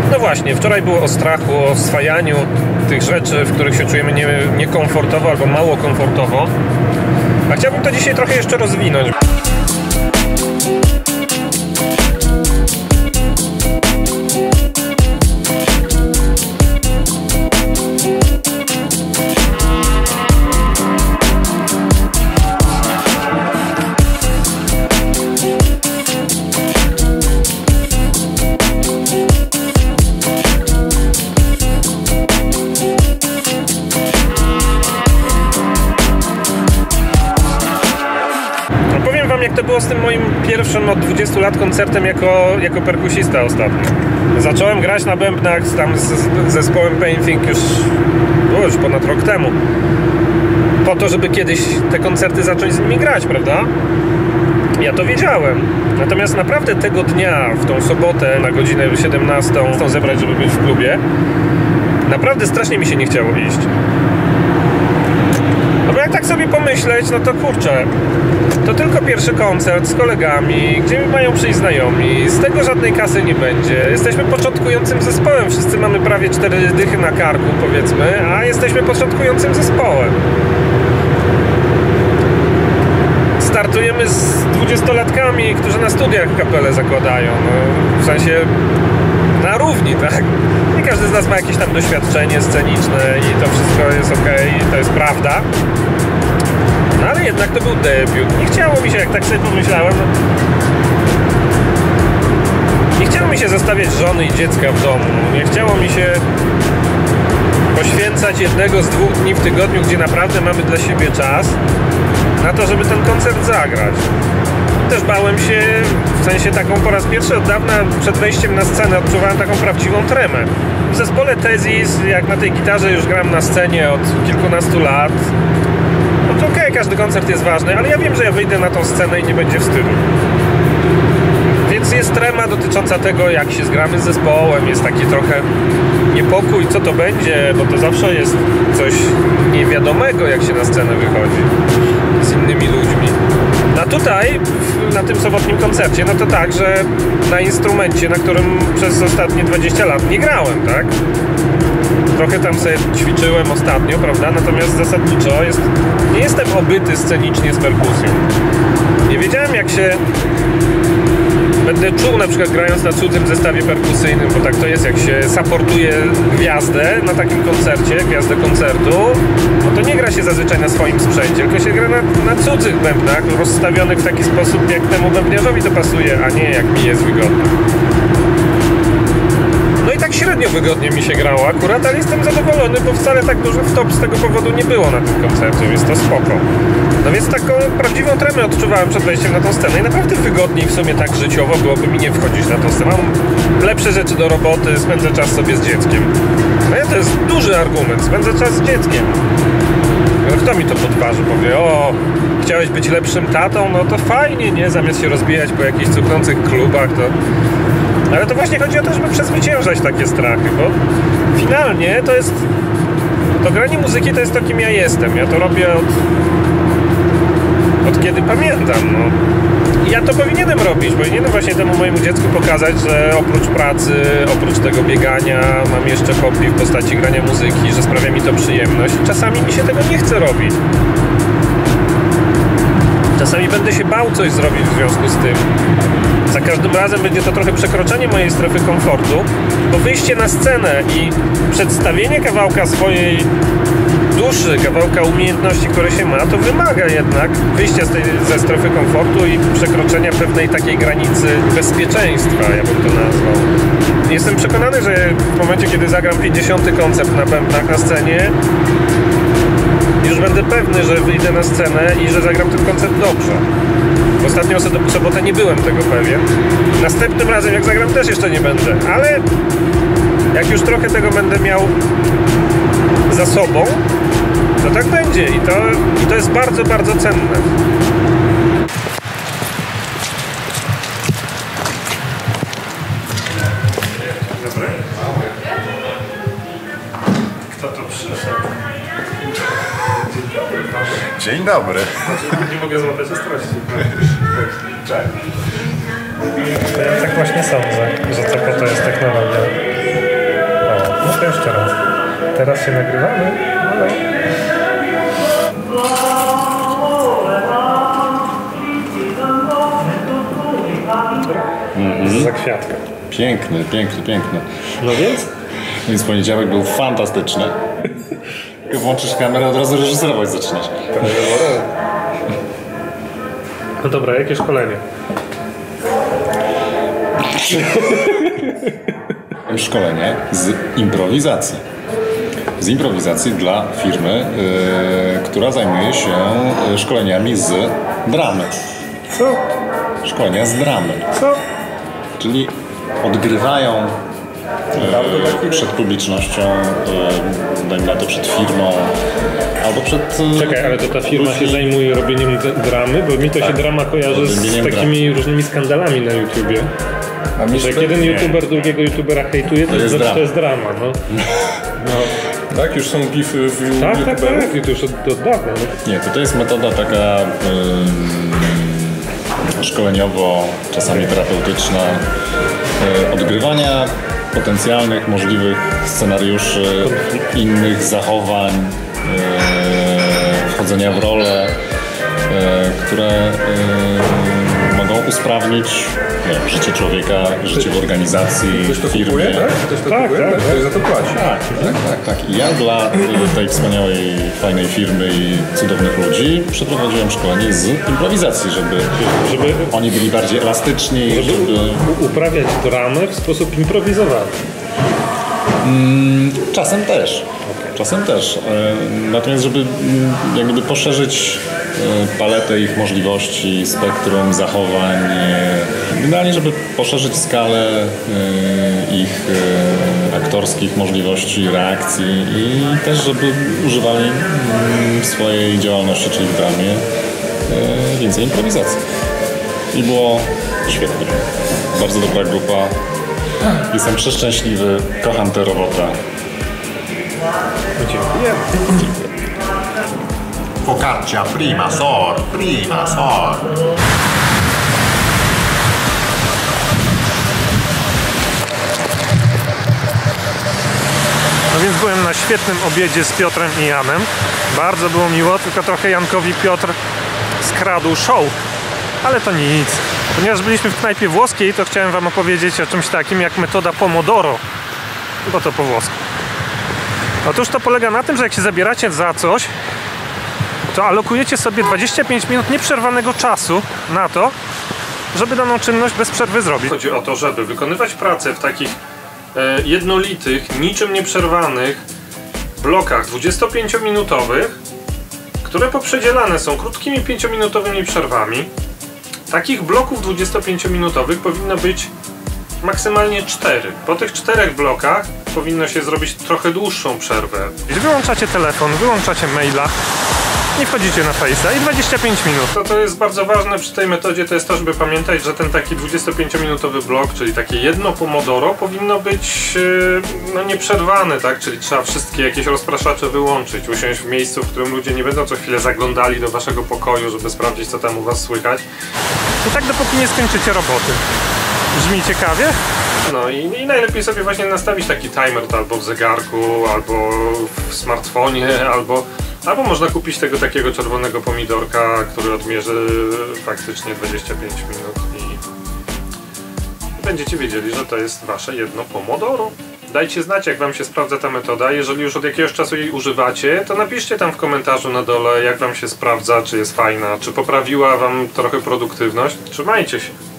No właśnie, wczoraj było o strachu, o swajaniu tych rzeczy, w których się czujemy niekomfortowo albo mało komfortowo. A chciałbym to dzisiaj trochę jeszcze rozwinąć. Jak to było z tym moim pierwszym od 20 lat koncertem jako perkusista ostatnio. Zacząłem grać na bębnach tam z zespołem Painting już ponad rok temu. Po to, żeby kiedyś te koncerty zacząć z nimi grać, prawda? Ja to wiedziałem. Natomiast naprawdę tego dnia, w tą sobotę na godzinę 17 chcą zebrać, żeby być w klubie, naprawdę strasznie mi się nie chciało iść. No bo jak tak sobie pomyśleć, no to kurczę, to tylko pierwszy koncert z kolegami, gdzie mają przyjść znajomi, z tego żadnej kasy nie będzie. Jesteśmy początkującym zespołem, wszyscy mamy prawie 4 dychy na karku, powiedzmy, a jesteśmy początkującym zespołem. Startujemy z 20-latkami, którzy na studiach kapelę zakładają, no, w sensie na równi, tak? I każdy z nas ma jakieś tam doświadczenie sceniczne i to wszystko jest okej, to jest prawda. No ale jednak to był debiut. Nie chciało mi się, jak tak sobie pomyślałem, nie chciało mi się zostawiać żony i dziecka w domu. Nie chciało mi się poświęcać jednego z 2 dni w tygodniu, gdzie naprawdę mamy dla siebie czas, na to, żeby ten koncert zagrać. Też bałem się, w sensie taką po raz pierwszy od dawna przed wejściem na scenę odczuwałem taką prawdziwą tremę. W zespole Tezis, jak na tej gitarze już gram na scenie od kilkunastu lat, no to okej, każdy koncert jest ważny, ale ja wiem, że ja wyjdę na tą scenę i nie będzie wstydu. Więc jest trema dotycząca tego, jak się zgramy z zespołem, jest taki trochę niepokój, co to będzie, bo to zawsze jest coś niewiadomego, jak się na scenę wychodzi z innymi ludźmi. A tutaj, na tym sobotnim koncercie, no to tak, że na instrumencie, na którym przez ostatnie 20 lat nie grałem, tak? Trochę tam sobie ćwiczyłem ostatnio, prawda? Natomiast zasadniczo nie jestem obyty scenicznie z perkusją. Nie wiedziałem, jak się będę czuł, na przykład grając na cudzym zestawie perkusyjnym, bo tak to jest, jak się supportuje gwiazdę na takim koncercie, gwiazdę koncertu, no to nie gra się zazwyczaj na swoim sprzęcie, tylko się gra na cudzych bębnach, rozstawionych w taki sposób, jak temu bębniarzowi to pasuje, a nie jak mi jest wygodne. No i tak średnio wygodnie mi się grało akurat, ale jestem zadowolony, bo wcale tak dużo wtop z tego powodu nie było na tym koncercie, więc to spoko. No więc taką prawdziwą tremę odczuwałem przed wejściem na tą scenę i naprawdę wygodniej w sumie tak życiowo byłoby mi nie wchodzić na tą scenę. Mam lepsze rzeczy do roboty, spędzę czas sobie z dzieckiem. No i to jest duży argument, spędzę czas z dzieckiem. No kto mi to podważy, powie, o, chciałeś być lepszym tatą, no to fajnie, nie? Zamiast się rozbijać po jakichś cuchnących klubach, to... Ale to właśnie chodzi o to, żeby przezwyciężać takie strachy, bo finalnie to granie muzyki to jest to, kim ja jestem. Ja to robię od kiedy pamiętam, no. I ja to powinienem robić, powinienem właśnie temu mojemu dziecku pokazać, że oprócz pracy, oprócz tego biegania mam jeszcze hobby w postaci grania muzyki, że sprawia mi to przyjemność. Czasami mi się tego nie chce robić. Czasami będę się bał coś zrobić w związku z tym. Za każdym razem będzie to trochę przekroczenie mojej strefy komfortu, bo wyjście na scenę i przedstawienie kawałka swojej duszy, kawałka umiejętności, które się ma, to wymaga jednak wyjścia ze strefy komfortu i przekroczenia pewnej takiej granicy bezpieczeństwa, ja bym to nazwał. Jestem przekonany, że w momencie, kiedy zagram 50. koncert na bębnach na scenie, już będę pewny, że wyjdę na scenę i że zagram ten koncert dobrze. W ostatnią sobotę nie byłem tego pewien. Następnym razem, jak zagram, też jeszcze nie będę. Ale jak już trochę tego będę miał za sobą, to tak będzie. I to jest bardzo, bardzo cenne. Dobry. Kto tu przyszedł? Dzień dobry. Nie mogę złapać ostrości. Cześć. Ja tak właśnie sądzę, że to po to jest technologia. to jeszcze raz. Teraz się nagrywamy. Za kwiatka. Piękny. No więc? Więc poniedziałek był fantastyczny. Włączysz kamerę, od razu reżyserować zaczynasz. No dobra, jakie szkolenie? Szkolenie z improwizacji. Z improwizacji dla firmy, która zajmuje się szkoleniami z dramy. Co? Szkolenia z dramy. Co? Czyli odgrywają przed publicznością, dajmy na to przed firmą, albo przed... Czekaj, ale to ta firma się zajmuje robieniem dramy? Bo mi to się drama kojarzy z takimi różnymi skandalami na YouTubie. Że jak jeden youtuber drugiego youtubera hejtuje, to jest drama, no. Tak? Już są gify w Tak, i to już od dawna. No. Nie, to jest metoda taka szkoleniowo, czasami terapeutyczna, odgrywania potencjalnych, możliwych scenariuszy, innych zachowań, wchodzenia w role, które mogą usprawnić życie człowieka, życie w organizacji, w firmie. Kupuje, tak? Ktoś to kupuje? Tak, ktoś za to płaci. Tak. I ja dla tej wspaniałej, fajnej firmy i cudownych ludzi przeprowadziłem szkolenie z improwizacji, żeby oni byli bardziej elastyczni. Żeby uprawiać dramę w sposób improwizowany. Czasem też. Natomiast żeby jak gdyby poszerzyć paletę ich możliwości, spektrum zachowań, generalnie żeby poszerzyć skalę ich aktorskich możliwości, reakcji i też żeby używali w swojej działalności, czyli w dramie, więcej improwizacji. I było świetnie. Bardzo dobra grupa. Jestem przeszczęśliwy, kocham tę robotę. Dziękuję. Focaccia, prima sor. No więc byłem na świetnym obiedzie z Piotrem i Janem. Bardzo było miło, tylko trochę Jankowi Piotr skradł show. Ale to nic. Ponieważ byliśmy w knajpie włoskiej, to chciałem wam opowiedzieć o czymś takim jak metoda Pomodoro. Bo to po włosku. Otóż to polega na tym, że jak się zabieracie za coś, to alokujecie sobie 25 minut nieprzerwanego czasu na to, żeby daną czynność bez przerwy zrobić. Chodzi o to, żeby wykonywać pracę w takich jednolitych, niczym nieprzerwanych blokach 25-minutowych, które poprzedzielane są krótkimi 5-minutowymi przerwami. Takich bloków 25-minutowych powinno być maksymalnie 4. Po tych 4 blokach powinno się zrobić trochę dłuższą przerwę. Wyłączacie telefon, wyłączacie maila, nie wchodzicie na Face'a i 25 minut. To jest bardzo ważne przy tej metodzie, to jest to, żeby pamiętać, że ten taki 25-minutowy blok, czyli takie jedno pomodoro, powinno być nieprzerwane, tak? Czyli trzeba wszystkie jakieś rozpraszacze wyłączyć, usiąść w miejscu, w którym ludzie nie będą co chwilę zaglądali do waszego pokoju, żeby sprawdzić, co tam u was słychać. I tak dopóki nie skończycie roboty. Brzmi ciekawie? No i najlepiej sobie właśnie nastawić taki timer albo w zegarku, albo w smartfonie, albo można kupić tego takiego czerwonego pomidorka, który odmierzy faktycznie 25 minut i będziecie wiedzieli, że to jest wasze jedno pomodoro. Dajcie znać, jak wam się sprawdza ta metoda. Jeżeli już od jakiegoś czasu jej używacie, to napiszcie tam w komentarzu na dole, jak wam się sprawdza, czy jest fajna, czy poprawiła wam trochę produktywność. Trzymajcie się!